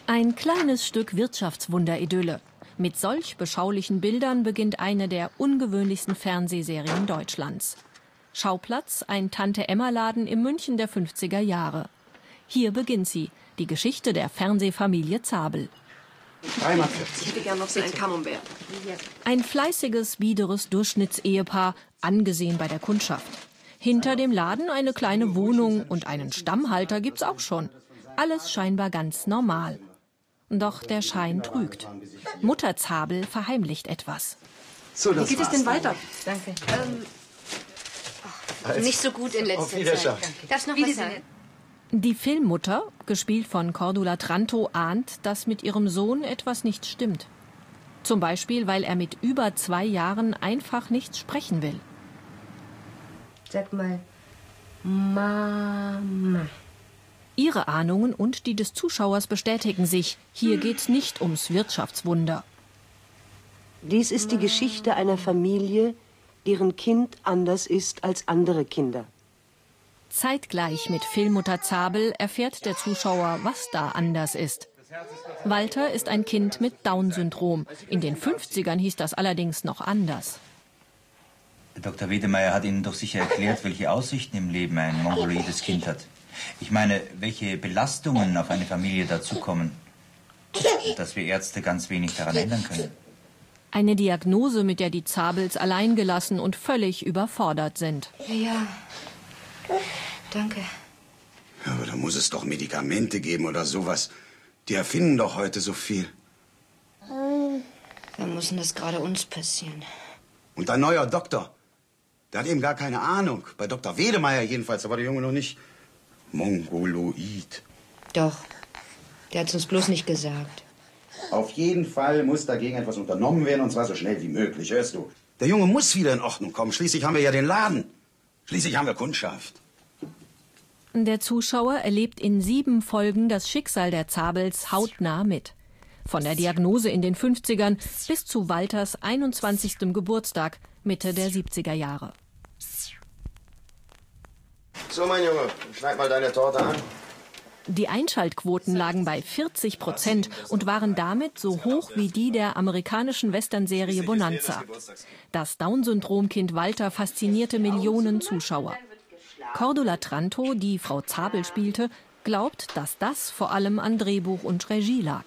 Ein kleines Stück Wirtschaftswunder-Idylle. Mit solch beschaulichen Bildern beginnt eine der ungewöhnlichsten Fernsehserien Deutschlands. Schauplatz ein Tante-Emma-Laden im München der 50er Jahre. Hier beginnt sie, die Geschichte der Fernsehfamilie Zabel. 3 Mark. Ich hätte gern noch so ein Camembert. Ein fleißiges, biederes Durchschnittsehepaar, angesehen bei der Kundschaft. Hinter dem Laden eine kleine Wohnung und einen Stammhalter gibt's auch schon. Alles scheinbar ganz normal. Doch der Schein trügt. Mutter Zabel verheimlicht etwas. So, Wie geht es denn weiter? Danke. Nicht so gut in letzter Zeit. Darf ich noch was sagen? Die Filmmutter, gespielt von Cordula Trantow, ahnt, dass mit ihrem Sohn etwas nicht stimmt. Zum Beispiel, weil er mit über 2 Jahren einfach nichts sprechen will. Sag mal, Mama. Ihre Ahnungen und die des Zuschauers bestätigen sich. Hier geht's nicht ums Wirtschaftswunder. Dies ist die Geschichte einer Familie, deren Kind anders ist als andere Kinder. Zeitgleich mit Filmmutter Zabel erfährt der Zuschauer, was da anders ist. Walter ist ein Kind mit Down-Syndrom. In den 50ern hieß das allerdings noch anders. Dr. Wedemeyer hat Ihnen doch sicher erklärt, welche Aussichten im Leben ein mongoloides Kind hat. Ich meine, welche Belastungen auf eine Familie dazukommen. Und dass wir Ärzte ganz wenig daran ändern können. Eine Diagnose, mit der die Zabels alleingelassen und völlig überfordert sind. Ja, danke. Ja, aber da muss es doch Medikamente geben oder sowas. Die erfinden doch heute so viel. Warum muss denn das gerade uns passieren? Und ein neuer Doktor, der hat eben gar keine Ahnung. Bei Dr. Wedemeyer jedenfalls, da war der Junge noch nicht mongoloid. Doch, der hat's uns bloß nicht gesagt. Auf jeden Fall muss dagegen etwas unternommen werden, und zwar so schnell wie möglich, hörst du? Der Junge muss wieder in Ordnung kommen. Schließlich haben wir ja den Laden. Schließlich haben wir Kundschaft. Der Zuschauer erlebt in 7 Folgen das Schicksal der Zabels hautnah mit. Von der Diagnose in den 50ern bis zu Walters 21. Geburtstag, Mitte der 70er Jahre. So, mein Junge, schneid mal deine Torte an. Die Einschaltquoten lagen bei 40% und waren damit so hoch wie die der amerikanischen Westernserie Bonanza. Das Down-Syndrom-Kind Walter faszinierte Millionen Zuschauer. Cordula Trantow, die Frau Zabel spielte, glaubt, dass das vor allem an Drehbuch und Regie lag.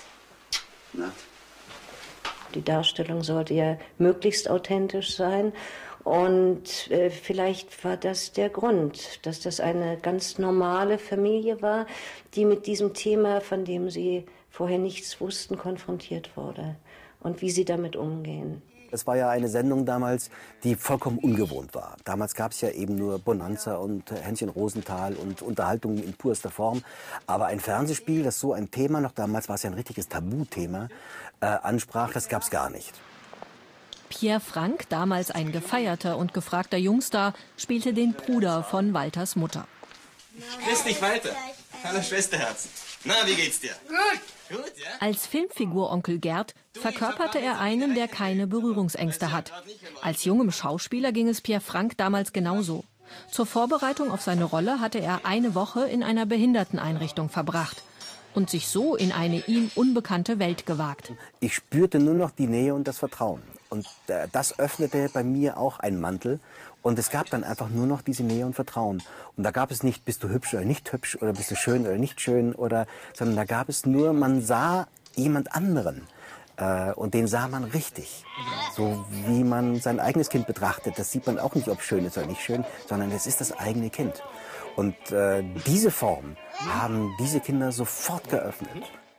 Die Darstellung sollte ja möglichst authentisch sein. Und vielleicht war das der Grund, dass das eine ganz normale Familie war, die mit diesem Thema, von dem sie vorher nichts wussten, konfrontiert wurde. Und wie sie damit umgehen. Es war ja eine Sendung damals, die vollkommen ungewohnt war. Damals gab es ja eben nur Bonanza und Händchen Rosenthal und Unterhaltung in purster Form. Aber ein Fernsehspiel, das so ein Thema, noch damals war es ja ein richtiges Tabuthema, ansprach, das gab es gar nicht. Pierre Frank, damals ein gefeierter und gefragter Jungstar, spielte den Bruder von Walters Mutter. Grüß dich, Walter. Hallo, Schwesterherz. Na, wie geht's dir? Gut. Gut, ja? Als Filmfigur Onkel Gerd verkörperte er einen, der keine Berührungsängste hat. Als jungem Schauspieler ging es Pierre Frank damals genauso. Zur Vorbereitung auf seine Rolle hatte er eine Woche in einer Behinderteneinrichtung verbracht und sich so in eine ihm unbekannte Welt gewagt. Ich spürte nur noch die Nähe und das Vertrauen. Und das öffnete bei mir auch einen Mantel. Und es gab dann einfach nur noch diese Nähe und Vertrauen. Und da gab es nicht, bist du hübsch oder nicht hübsch oder bist du schön oder nicht schön, sondern da gab es nur, man sah jemand anderen. Und den sah man richtig. So wie man sein eigenes Kind betrachtet. Das sieht man auch nicht, ob schön ist oder nicht schön, sondern es ist das eigene Kind. Und diese Form haben diese Kinder sofort geöffnet.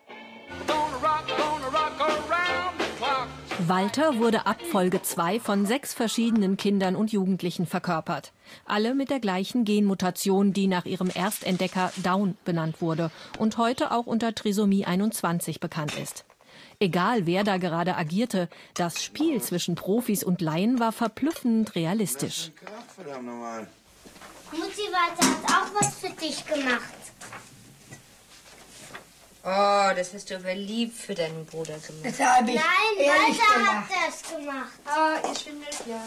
Walter wurde ab Folge 2 von 6 verschiedenen Kindern und Jugendlichen verkörpert. Alle mit der gleichen Genmutation, die nach ihrem Erstentdecker Down benannt wurde und heute auch unter Trisomie 21 bekannt ist. Egal, wer da gerade agierte, das Spiel zwischen Profis und Laien war verblüffend realistisch. Mutti, Walter hat auch was für dich gemacht. Oh, das hast du aber lieb für deinen Bruder gemacht. Das habe ich Nein, Walter hat das gemacht. Ah, ihr schwindelt, ja.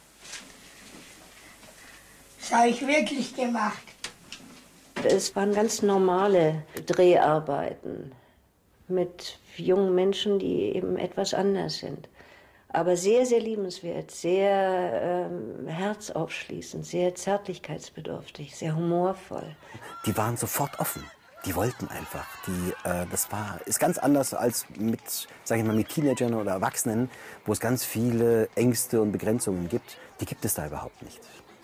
Das habe ich wirklich gemacht. Es waren ganz normale Dreharbeiten. mit jungen Menschen, die eben etwas anders sind. Aber sehr, sehr liebenswert, sehr herzaufschließend, sehr zärtlichkeitsbedürftig, sehr humorvoll. Die waren sofort offen. Die wollten einfach. Ist ganz anders als mit, sag ich mal, mit Teenagern oder Erwachsenen, wo es ganz viele Ängste und Begrenzungen gibt. Die gibt es da überhaupt nicht.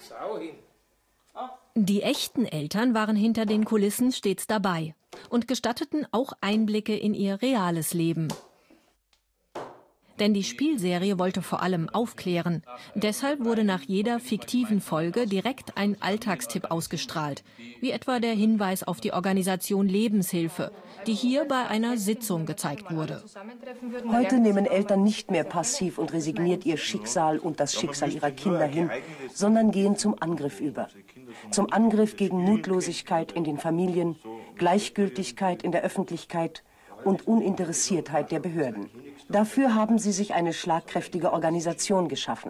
Die echten Eltern waren hinter den Kulissen stets dabei und gestatteten auch Einblicke in ihr reales Leben. Denn die Spielserie wollte vor allem aufklären. Deshalb wurde nach jeder fiktiven Folge direkt ein Alltagstipp ausgestrahlt, wie etwa der Hinweis auf die Organisation Lebenshilfe, die hier bei einer Sitzung gezeigt wurde. Heute nehmen Eltern nicht mehr passiv und resigniert ihr Schicksal und das Schicksal ihrer Kinder hin, sondern gehen zum Angriff über. Zum Angriff gegen Mutlosigkeit in den Familien, Gleichgültigkeit in der Öffentlichkeit und Uninteressiertheit der Behörden. Dafür haben sie sich eine schlagkräftige Organisation geschaffen.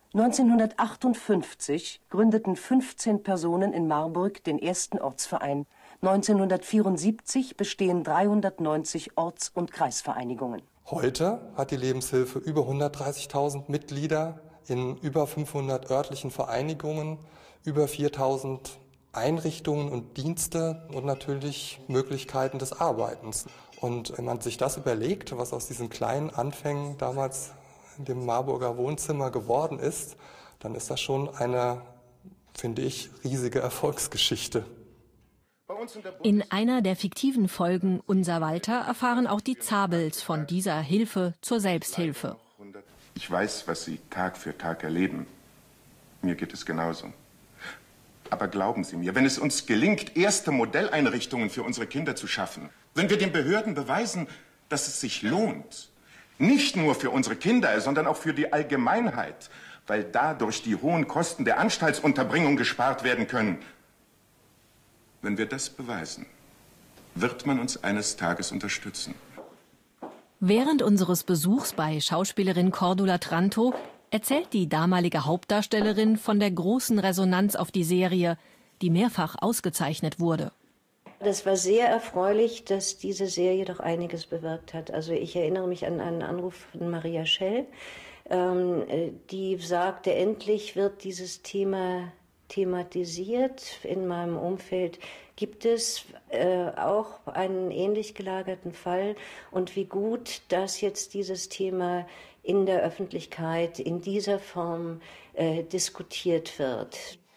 1958 gründeten 15 Personen in Marburg den ersten Ortsverein. 1974 bestehen 390 Orts- und Kreisvereinigungen. Heute hat die Lebenshilfe über 130.000 Mitglieder in über 500 örtlichen Vereinigungen, über 4.000 Einrichtungen und Dienste und natürlich Möglichkeiten des Arbeitens. Und wenn man sich das überlegt, was aus diesen kleinen Anfängen damals in dem Marburger Wohnzimmer geworden ist, dann ist das schon eine, finde ich, riesige Erfolgsgeschichte. In einer der fiktiven Folgen Unser Walter erfahren auch die Zabels von dieser Hilfe zur Selbsthilfe. Ich weiß, was Sie Tag für Tag erleben. Mir geht es genauso. Aber glauben Sie mir, wenn es uns gelingt, erste Modelleinrichtungen für unsere Kinder zu schaffen, wenn wir den Behörden beweisen, dass es sich lohnt, nicht nur für unsere Kinder, sondern auch für die Allgemeinheit, weil dadurch die hohen Kosten der Anstaltsunterbringung gespart werden können. Wenn wir das beweisen, wird man uns eines Tages unterstützen. Während unseres Besuchs bei Schauspielerin Cordula Tranto erzählt die damalige Hauptdarstellerin von der großen Resonanz auf die Serie, die mehrfach ausgezeichnet wurde. Das war sehr erfreulich, dass diese Serie doch einiges bewirkt hat. Also ich erinnere mich an einen Anruf von Maria Schell, die sagte, endlich wird dieses Thema thematisiert. In meinem Umfeld gibt es auch einen ähnlich gelagerten Fall. Und wie gut, dass jetzt dieses Thema in der Öffentlichkeit in dieser Form diskutiert wird.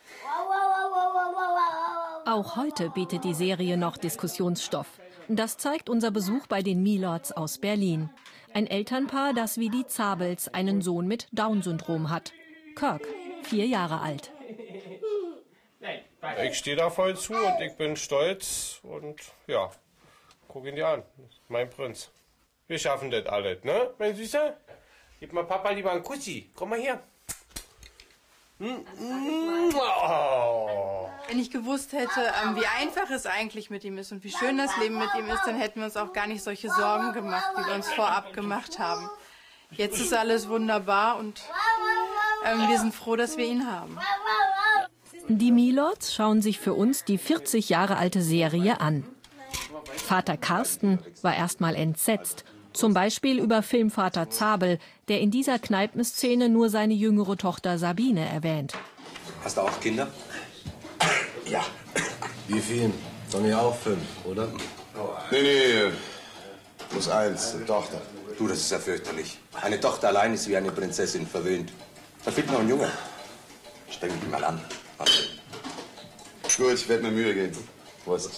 Auch heute bietet die Serie noch Diskussionsstoff. Das zeigt unser Besuch bei den Milords aus Berlin. Ein Elternpaar, das wie die Zabels einen Sohn mit Down-Syndrom hat. Kirk, 4 Jahre alt. Ich stehe da voll zu und ich bin stolz und ja, guck ihn dir an. Mein Prinz. Wir schaffen das alles, ne, mein Süßer? Gib mal Papa lieber einen Kussi. Komm mal her. Oh. Wenn ich gewusst hätte, wie einfach es eigentlich mit ihm ist und wie schön das Leben mit ihm ist, dann hätten wir uns auch gar nicht solche Sorgen gemacht, wie wir uns vorab gemacht haben. Jetzt ist alles wunderbar und wir sind froh, dass wir ihn haben. Die Milords schauen sich für uns die 40 Jahre alte Serie an. Vater Carsten war erstmal entsetzt. Zum Beispiel über Filmvater Zabel, der in dieser Kneipenszene nur seine jüngere Tochter Sabine erwähnt. Hast du auch Kinder? Ja. Wie viel? Von mir auch 5, oder? Nee. Plus 1, eine Tochter. Du, das ist ja fürchterlich. Eine Tochter allein ist wie eine Prinzessin verwöhnt. Da fehlt noch ein Junge. Stell mich mal an. Gut, ich werde mir Mühe geben. Prost.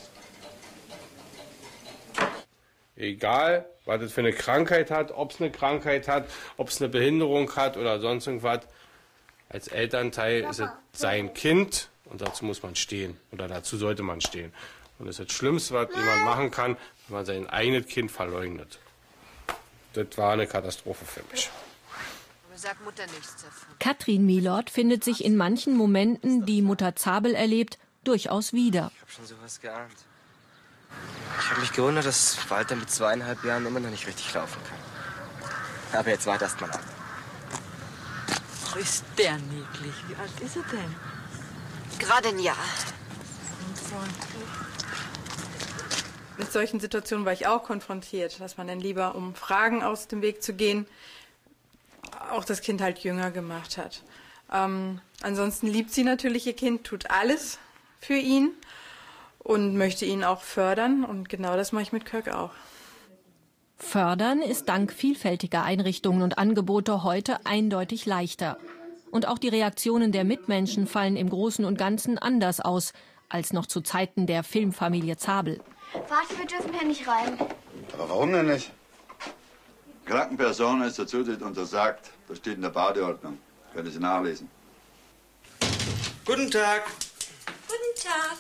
Egal, was es für eine Krankheit hat, ob es eine Krankheit hat, ob es eine Behinderung hat oder sonst irgendwas. Als Elternteil ist es sein Kind und dazu muss man stehen. Oder dazu sollte man stehen. Und das ist das Schlimmste, was jemand machen kann, wenn man sein eigenes Kind verleugnet. Das war eine Katastrophe für mich. Sag Mutter nichts davon. Katrin Milord findet sich in manchen Momenten, die Mutter Zabel erlebt, durchaus wieder. Ich habe schon sowas geahnt. Ich habe mich gewundert, dass Walter mit 2,5 Jahren immer noch nicht richtig laufen kann. Aber jetzt wart erst mal ab. Oh, ist der niedlich. Wie alt ist er denn? Gerade ein Jahr. mit solchen Situationen war ich auch konfrontiert, dass man dann lieber, um Fragen aus dem Weg zu gehen, auch das Kind halt jünger gemacht hat. Ansonsten liebt sie natürlich ihr Kind, tut alles für ihn und möchte ihn auch fördern. Und genau das mache ich mit Kirk auch. Fördern ist dank vielfältiger Einrichtungen und Angebote heute eindeutig leichter. Und auch die Reaktionen der Mitmenschen fallen im Großen und Ganzen anders aus als noch zu Zeiten der Filmfamilie Zabel. Warte, wir dürfen hier nicht rein. Aber warum denn nicht? Kranken Personen ist der Zutritt untersagt. Das steht in der Badeordnung. Können Sie nachlesen. Guten Tag. Guten Tag.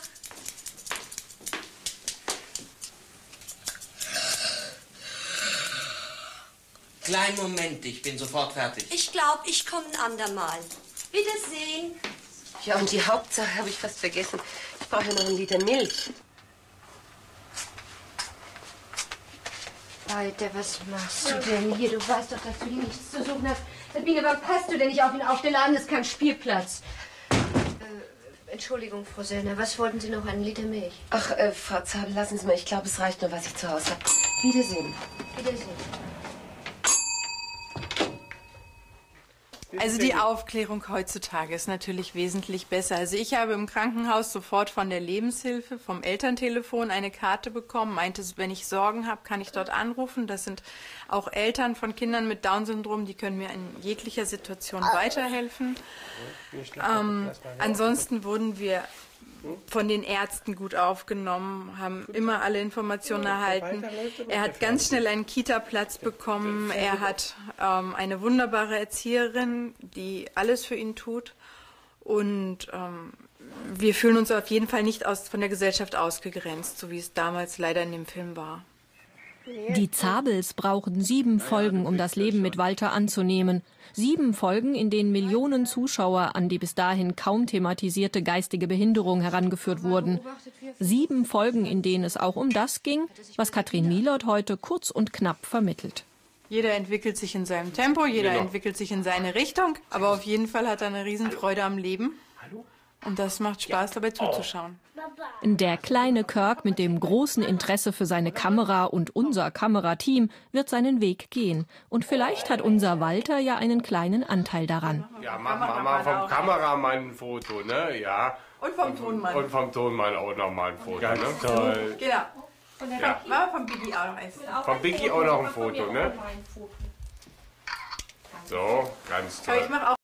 Kleinen Moment, ich bin sofort fertig. Ich glaube, ich komme ein andermal. Wiedersehen. Ja, und die Hauptsache habe ich fast vergessen. Ich brauche ja noch 1 Liter Milch. Walter, was machst du denn hier? Du weißt doch, dass du hier nichts zu suchen hast. Sabine, wann passt du denn nicht auf ihn auf? Der Laden ist kein Spielplatz. Entschuldigung, Frau Sellner, was wollten Sie noch? 1 Liter Milch? Ach, Frau Zabel, lassen Sie mal. Ich glaube, es reicht nur, was ich zu Hause habe. Wiedersehen. Wiedersehen. Also die Aufklärung heutzutage ist natürlich wesentlich besser. Also ich habe im Krankenhaus sofort von der Lebenshilfe, vom Elterntelefon eine Karte bekommen, meinte, wenn ich Sorgen habe, kann ich dort anrufen. Das sind auch Eltern von Kindern mit Down-Syndrom, die können mir in jeglicher Situation weiterhelfen. Ansonsten wurden wir von den Ärzten gut aufgenommen, haben immer alle Informationen erhalten. Er hat ganz schnell einen Kita-Platz bekommen. Er hat eine wunderbare Erzieherin, die alles für ihn tut. Und wir fühlen uns auf jeden Fall nicht von der Gesellschaft ausgegrenzt, so wie es damals leider in dem Film war. Die Zabels brauchen 7 Folgen, um das Leben mit Walter anzunehmen. 7 Folgen, in denen Millionen Zuschauer an die bis dahin kaum thematisierte geistige Behinderung herangeführt wurden. 7 Folgen, in denen es auch um das ging, was Katrin Mieloth heute kurz und knapp vermittelt. Jeder entwickelt sich in seinem Tempo, jeder entwickelt sich in seine Richtung, aber auf jeden Fall hat er eine Riesenfreude am Leben. Und das macht Spaß, dabei zuzuschauen. Der kleine Kirk mit dem großen Interesse für seine Kamera und unser Kamerateam wird seinen Weg gehen. Und vielleicht hat unser Walter ja einen kleinen Anteil daran. Ja, mach mal vom Kameramann ein Foto, ne? Ja. Und vom Tonmann. Und vom Tonmann auch noch mal ein Foto, Ganz ne? toll. Genau. Und dann Ja. vom Biggie auch noch eins. Vom Biggie auch noch ein Foto, ne? So, ganz toll.